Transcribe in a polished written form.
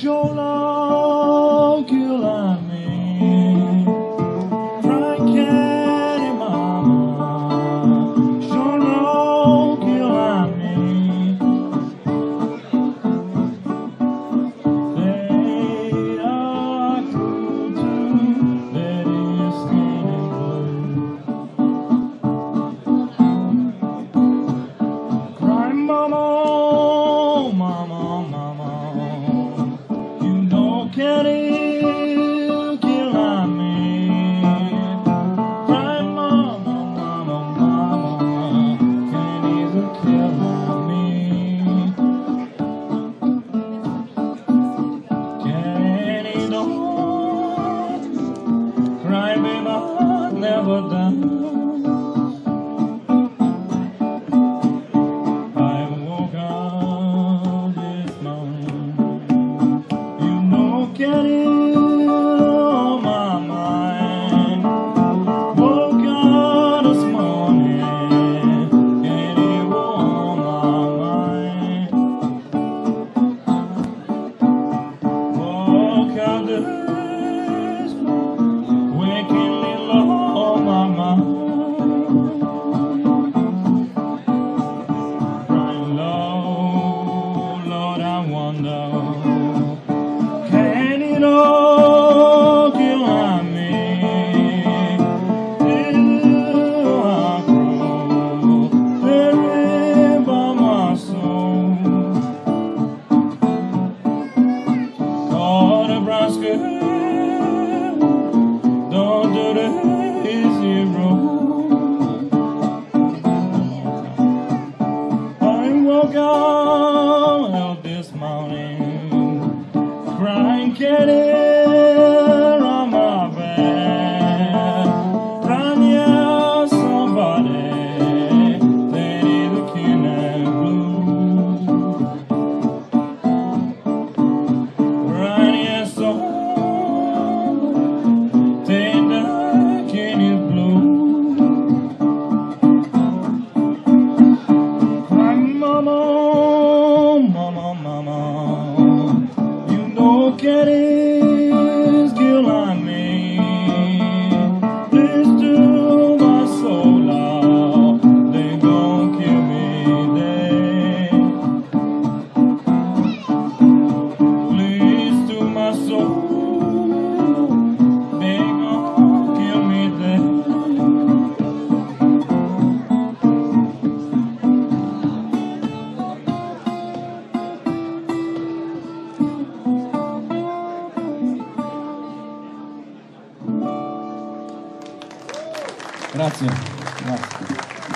solo kill on me. Crying candy mama, solo kill on me. They are true to that is skinny blue. Crying mama, mama, mama. Can you kill on me? Cry, mama, mama, mama. Can you kill on me? Can you don't cry, baby, I've never done. I woke up this morning. Get it on my mind. Woke up this morning, get it on my mind. Woke up this morning, waking little on my mind. Crying low, Lord, I wonder. No, kill on me. Till I grow buried by my soul. Caught a brown skirt, don't do the easy road. I woke up this morning, crying, Kitty. Get his guilt on me. Please do my soul out. They gon' kill me dead. Please do my soul. They gon' kill me dead. Grazie. Grazie.